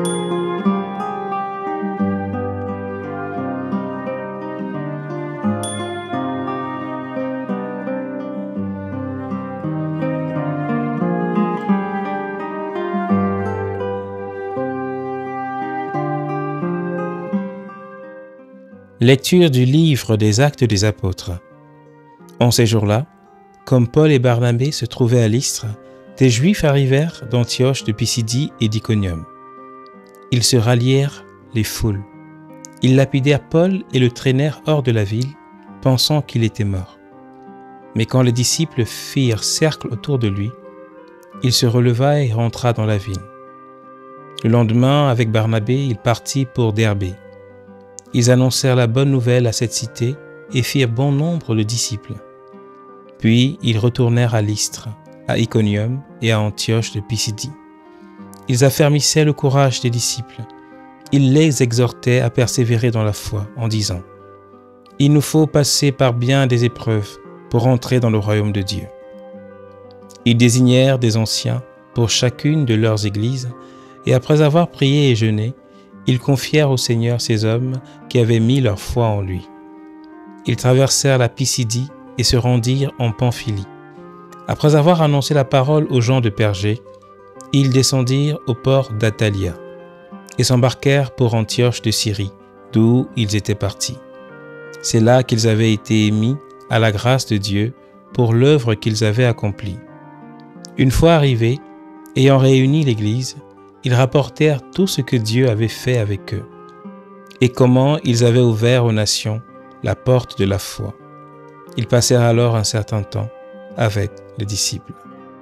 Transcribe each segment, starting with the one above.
Lecture du livre des Actes des Apôtres. En ces jours-là, comme Paul et Barnabé se trouvaient à Lystre, des Juifs arrivèrent d'Antioche, de Pisidie et d'Iconium. Ils se rallièrent les foules. Ils lapidèrent Paul et le traînèrent hors de la ville, pensant qu'il était mort. Mais quand les disciples firent cercle autour de lui, il se releva et rentra dans la ville. Le lendemain, avec Barnabé, il partit pour Derbé. Ils annoncèrent la bonne nouvelle à cette cité et firent bon nombre de disciples. Puis ils retournèrent à Lystre, à Iconium et à Antioche de Pisidie. Ils affermissaient le courage des disciples. Ils les exhortaient à persévérer dans la foi en disant « Il nous faut passer par bien des épreuves pour entrer dans le royaume de Dieu. » Ils désignèrent des anciens pour chacune de leurs églises et après avoir prié et jeûné, ils confièrent au Seigneur ces hommes qui avaient mis leur foi en lui. Ils traversèrent la Pisidie et se rendirent en Pamphylie. Après avoir annoncé la parole aux gens de Pergé, ils descendirent au port d'Attalia et s'embarquèrent pour Antioche de Syrie, d'où ils étaient partis. C'est là qu'ils avaient été mis à la grâce de Dieu pour l'œuvre qu'ils avaient accomplie. Une fois arrivés, ayant réuni l'Église, ils rapportèrent tout ce que Dieu avait fait avec eux et comment ils avaient ouvert aux nations la porte de la foi. Ils passèrent alors un certain temps avec les disciples.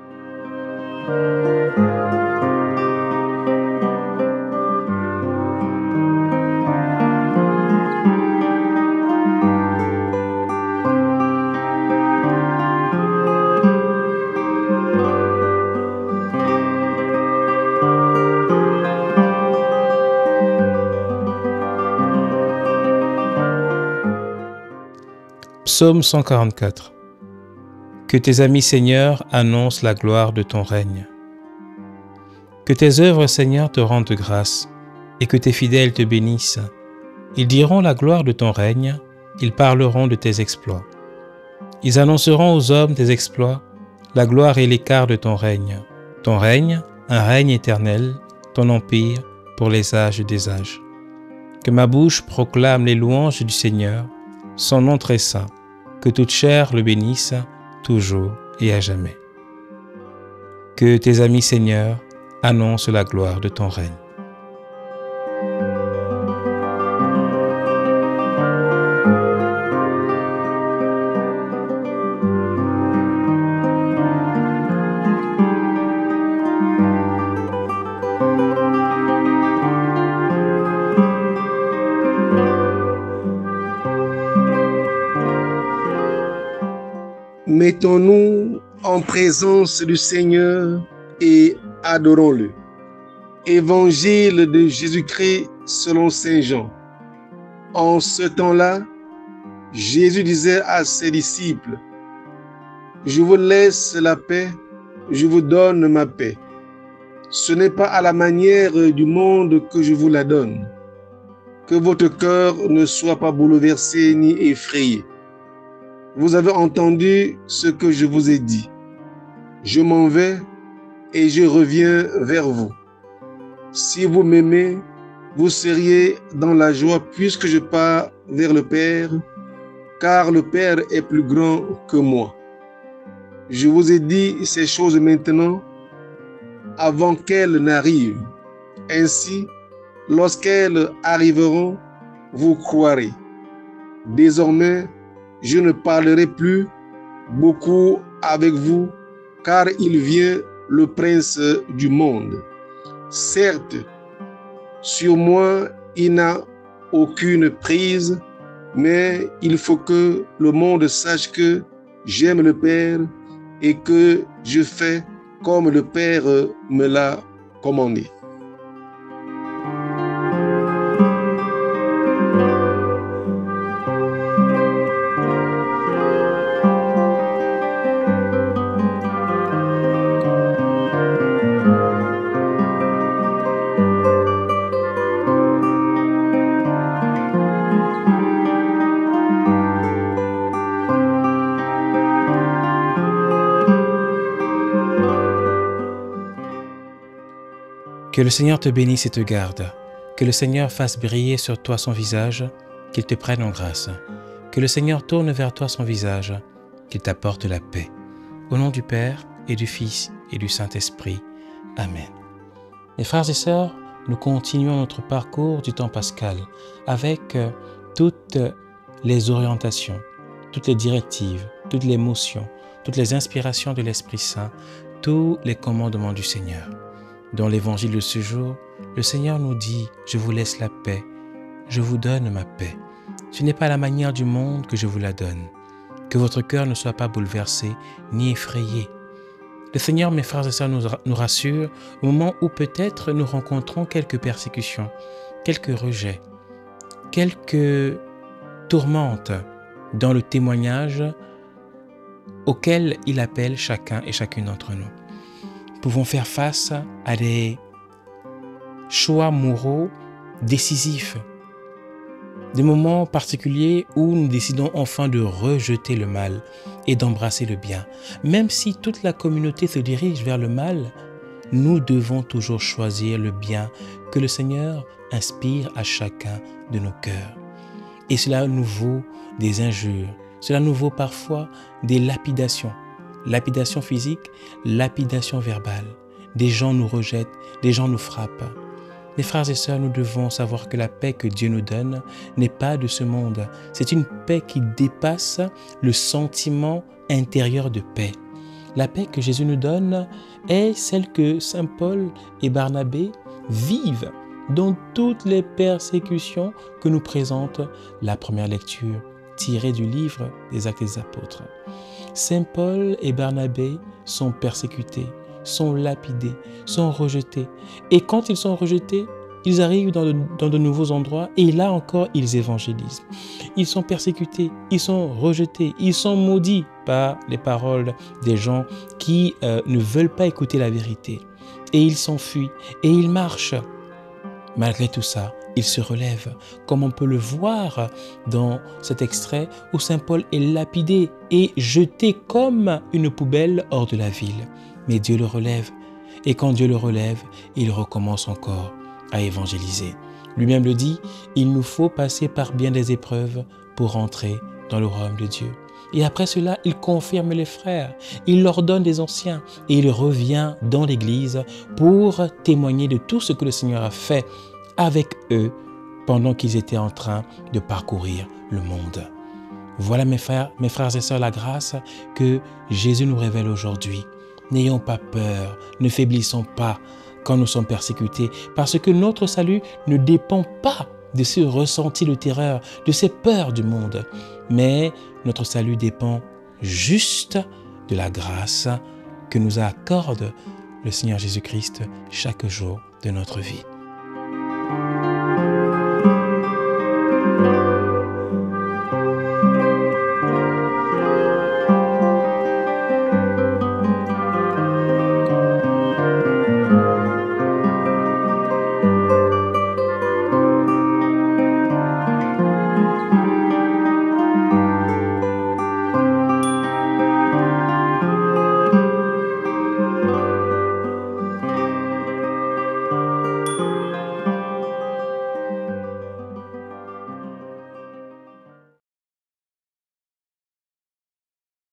Psaume 144. Que tes amis, Seigneur, annoncent la gloire de ton règne. Que tes œuvres, Seigneur, te rendent grâce, et que tes fidèles te bénissent. Ils diront la gloire de ton règne, ils parleront de tes exploits. Ils annonceront aux hommes tes exploits, la gloire et l'écart de ton règne. Ton règne, un règne éternel, ton empire pour les âges des âges. Que ma bouche proclame les louanges du Seigneur, son nom très saint. Que toute chair le bénisse, toujours et à jamais. Que tes amis, Seigneur, annoncent la gloire de ton règne. Mettons-nous en présence du Seigneur et adorons-le. Évangile de Jésus-Christ selon Saint Jean. En ce temps-là, Jésus disait à ses disciples, « Je vous laisse la paix, je vous donne ma paix. Ce n'est pas à la manière du monde que je vous la donne. Que votre cœur ne soit pas bouleversé ni effrayé. Vous avez entendu ce que je vous ai dit. Je m'en vais et je reviens vers vous. Si vous m'aimez, vous seriez dans la joie puisque je pars vers le Père, car le Père est plus grand que moi. Je vous ai dit ces choses maintenant avant qu'elles n'arrivent. Ainsi, lorsqu'elles arriveront, vous croirez. Désormais, je ne parlerai plus beaucoup avec vous, car il vient le prince du monde. Certes, sur moi, il n'a aucune prise, mais il faut que le monde sache que j'aime le Père et que je fais comme le Père me l'a commandé. Que le Seigneur te bénisse et te garde. Que le Seigneur fasse briller sur toi son visage, qu'il te prenne en grâce. Que le Seigneur tourne vers toi son visage, qu'il t'apporte la paix. Au nom du Père et du Fils et du Saint-Esprit. Amen. Mes frères et sœurs, nous continuons notre parcours du temps pascal avec toutes les orientations, toutes les directives, toutes les motions, toutes les inspirations de l'Esprit Saint, tous les commandements du Seigneur. Dans l'évangile de ce jour, le Seigneur nous dit « Je vous laisse la paix, je vous donne ma paix. Ce n'est pas à la manière du monde que je vous la donne. Que votre cœur ne soit pas bouleversé ni effrayé. » Le Seigneur, mes frères et sœurs, nous rassure au moment où peut-être nous rencontrons quelques persécutions, quelques rejets, quelques tourmentes dans le témoignage auquel il appelle chacun et chacune d'entre nous. Nous pouvons faire face à des choix moraux décisifs, des moments particuliers où nous décidons enfin de rejeter le mal et d'embrasser le bien. Même si toute la communauté se dirige vers le mal, nous devons toujours choisir le bien que le Seigneur inspire à chacun de nos cœurs. Et cela nous vaut des injures, cela nous vaut parfois des lapidations. Lapidation physique, lapidation verbale. Des gens nous rejettent, des gens nous frappent. Mes frères et sœurs, nous devons savoir que la paix que Dieu nous donne n'est pas de ce monde. C'est une paix qui dépasse le sentiment intérieur de paix. La paix que Jésus nous donne est celle que Saint Paul et Barnabé vivent dans toutes les persécutions que nous présente la première lecture tirée du livre des Actes des Apôtres. Saint Paul et Barnabé sont persécutés, sont lapidés, sont rejetés. Et quand ils sont rejetés, ils arrivent dans de nouveaux endroits et là encore, ils évangélisent. Ils sont persécutés, ils sont rejetés, ils sont maudits par les paroles des gens qui ne veulent pas écouter la vérité. Et ils s'enfuient et ils marchent. Malgré tout ça, ils se relèvent, comme on peut le voir dans cet extrait où Saint Paul est lapidé et jeté comme une poubelle hors de la ville. Mais Dieu le relève. Et quand Dieu le relève, il recommence encore à évangéliser. Lui-même le dit, il nous faut passer par bien des épreuves pour entrer dans le royaume de Dieu. Et après cela, il confirme les frères, il leur donne des anciens et il revient dans l'église pour témoigner de tout ce que le Seigneur a fait avec eux pendant qu'ils étaient en train de parcourir le monde. Voilà mes frères et sœurs, la grâce que Jésus nous révèle aujourd'hui. N'ayons pas peur, ne faiblissons pas quand nous sommes persécutés, parce que notre salut ne dépend pas de ce ressenti de terreur, de ces peurs du monde, mais notre salut dépend juste de la grâce que nous accorde le Seigneur Jésus-Christ chaque jour de notre vie.